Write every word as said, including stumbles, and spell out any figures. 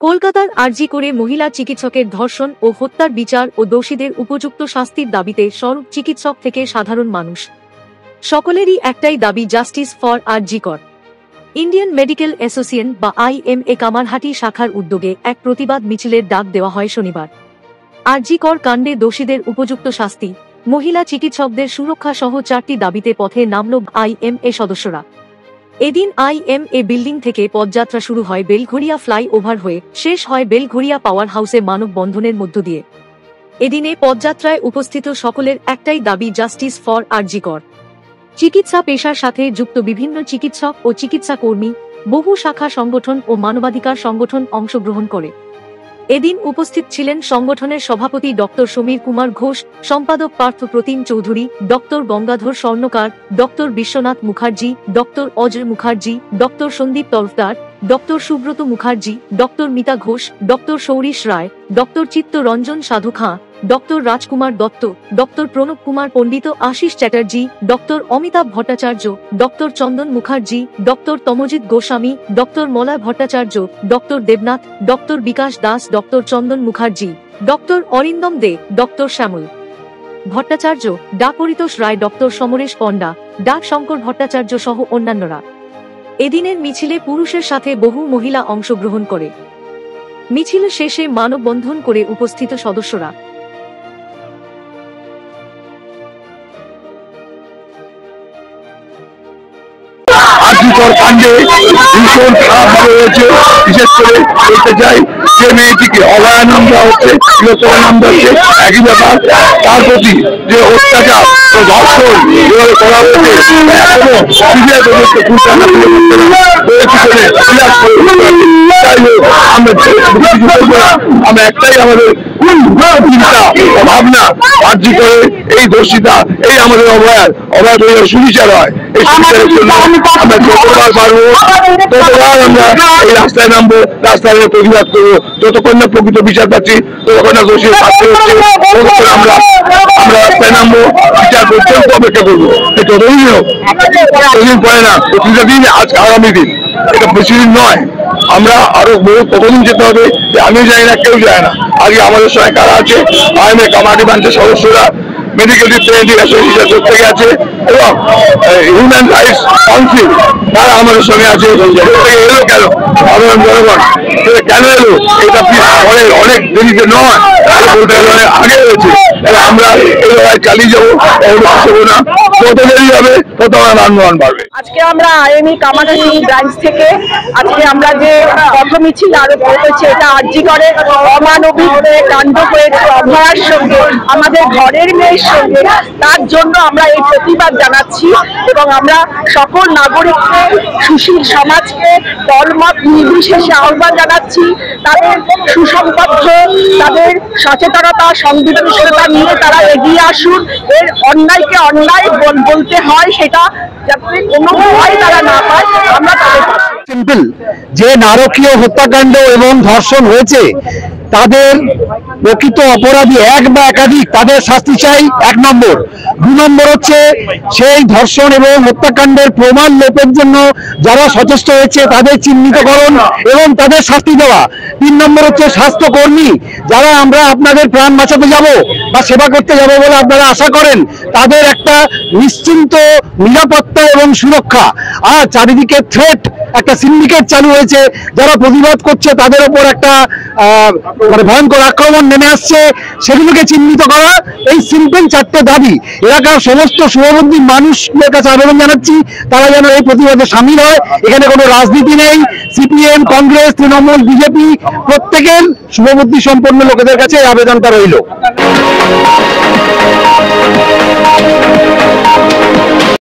কলকাতার আরজি করে মহিলা চিকিৎসকের ধর্ষণ ও হত্যার বিচার ও দোষীদের উপযুক্ত শাস্তির দাবিতে স্বরূপ চিকিৎসক থেকে সাধারণ মানুষ সকলেরই একটাই দাবি, justice for RG Kar. Indian medical association বা আই এম এ কামারহাটি শাখার উদ্যোগে এক প্রতিবাদ মিছিলের ডাক দেওয়া হয় শনিবার। আরজি কর কাণ্ডে দোষীদের উপযুক্ত শাস্তি, মহিলা চিকিৎসকদের সুরক্ষা সহ চারটি দাবিতে পথে নামল আই এম এ সদস্যরা। এদিন আই এম এ বিল্ডিং থেকে পদযাত্রা শুরু হয় বেলঘরিয়া ফ্লাই ওভার হয়ে শেষ হয় বেলঘরিয়া পাওয়ার হাউসে মানববন্ধনের মধ্য দিয়ে। এদিনে পদযাত্রায় উপস্থিত সকলের একটাই দাবি, জাস্টিস ফর আরজি কর। চিকিৎসা পেশার সাথে যুক্ত বিভিন্ন চিকিৎসক ও চিকিৎসা কর্মী, বহু শাখা সংগঠন ও মানবাধিকার সংগঠন অংশগ্রহণ করে। এদিন উপস্থিত ছিলেন সংগঠনের সভাপতি ডক্টর সমীর কুমার ঘোষ, সম্পাদক Partha Pratim Chowdhury, doctor Gangadhar Swarnakar, doctor Biswanath Mukherjee, doctor Ajay Mukherjee, doctor Sandip Tarafdar, doctor Subrata Mukherjee, doctor Mita Ghosh, doctor Saurish Roy, doctor Chittaranjan Sadhu Khan, doctor Rajkumar Dutta, doctor Pranab Kumar Pandit, Ashis Chatterjee, doctor Amitabha Bhattacharya, doctor Chandan Mukherjee, doctor Tamajit Goswami, doctor Malay Bhattacharya, doctor Debnath, doctor Bikash Das, doctor Chandan Mukherjee, doctor Arindam De, doctor Shyamal Bhattacharya, ডা পরিতোষ রায়, ডক্টর সমরেশ পণ্ডা, ডা শঙ্কর ভট্টাচার্য সহ অন্যান্যরা। এদিনের মিছিলে পুরুষের সাথে বহু মহিলা অংশগ্রহণ করে। মিছিল শেষে মানববন্ধন করে উপস্থিত সদস্যরা আরজিকর কাণ্ডে ভীষণ খারাপ হয়েছে। বিশেষ করে বলতে চাই, যে মেয়েটিকে অভয়া নাম দেওয়া হচ্ছে, তিলোত্তমা নাম দেওয়া হচ্ছে, একই ব্যাপার। তার প্রতি যে অত্যাচার ও ধর্ষণ যেভাবে করা হয়েছে, এখনো সিবিআই তদন্ত পুলিশ আমরা আমরা একটাই আমাদের চিন্তা ও ভাবনা, আরজি করে এই দোষিতা, এই আমাদের অভয়ার অভয়া তৈরি সুবিচার হয়। এই সুবিচারের জন্য আমরা যতবার পারবো ততবার আমরা এই রাস্তায় নামবো, রাস্তায় প্রতিবাদ করবো। যতক্ষণ না প্রকৃত বিচার পাচ্ছি, ততক্ষণ না দোষী শাস্তি হচ্ছে, ততক্ষণ আমরা আমরা রাস্তায় নামবো, বিচার পর্যন্ত অপেক্ষা করবো। ততদিন হোক, ততদিন পরে না, প্রতিটা দিন আজ আগামী দিন, এটা বেশি দিন নয়। আমরা আরো বহু কতদিন যেতে হবে আমিও জানি না, কেউ যায় না। আগে আমাদের সঙ্গে কারা আছে, আই এম এ কামারহাটি ব্রাঞ্চের সদস্যরা, মেডিকেল রিপ্রেজেন্টেটিভ অ্যাসোসিয়েশন থেকে আছে এবং হিউম্যান রাইটস কাউন্সিল, তারা আমাদের সঙ্গে আছে। এলো কেন সাধারণ জনগণ কেন এলো, এটা পরে অনেক দেরিতে নয়, বলতে গেলে অনেক আগে হয়েছে। আমরা এই লড়াই চালিয়ে যাবো, আসবো না, যত দেরি হবে তত আমার আন্দোলন বাড়বে। আজকে আমরা I M A Kamarhati branch থেকে আজকে আমরা যে পথ মিছিল আরোপ করেছি, এটা আরজি করে অমানবিক কাণ্ড হয়েছে অভয়ার সঙ্গে, আমাদের ঘরের মেয়ের সঙ্গে। তার জন্য আমরা এই প্রতিবাদ জানাচ্ছি এবং আমরা সকল নাগরিককে, সুশীল সমাজকে দলমত নির্বিশেষে আহ্বান জানাচ্ছি, তাদের সুসংবদ্ধ, তাদের সচেতনতা, সংবেদনশীলতা নিয়ে তারা এগিয়ে আসুন। এর অন্যায়কে অন্যায় বলতে হয়, সেটা যাতে কোনো ভয় তারা না পায়, আমরা তাদের পাশে। সিম্পল, যে নারকীয় হত্যাকাণ্ড এবং ধর্ষণ হয়েছে তাদের প্রকৃত অপরাধী এক বা একাধিক, তাদের শাস্তি চাই, এক নম্বর। দু নম্বর হচ্ছে সেই ধর্ষণ এবং হত্যাকাণ্ডের প্রমাণ লোপের জন্য যারা সচেষ্ট হয়েছে তাদের চিহ্নিতকরণ এবং তাদের শাস্তি দেওয়া। তিন নম্বর হচ্ছে স্বাস্থ্যকর্মী, যারা আমরা আপনাদের প্রাণ বাঁচাতে যাব বা সেবা করতে যাব বলে আপনারা আশা করেন, তাদের একটা নিশ্চিন্ত নিরাপত্তা এবং সুরক্ষা। আর চারিদিকে থ্রেট, একটা সিন্ডিকেট চালু হয়েছে, যারা প্রতিবাদ করছে তাদের উপর একটা মানে ভয়ঙ্কর আক্রমণ নেমে আসছে, সেগুলোকে চিহ্নিত করা। এই সিম্পল চারটে দাবি এলাকার সমস্ত শুভবুদ্ধি মানুষদের কাছে আবেদন জানাচ্ছি, তারা যেন এই প্রতিবাদে সামিল হয়। এখানে কোনো রাজনীতি নেই, সিপিএম, কংগ্রেস, তৃণমূল, বিজেপি, প্রত্যেকের শুভবুদ্ধি সম্পন্ন লোকেদের কাছে এই আবেদনটা রইল।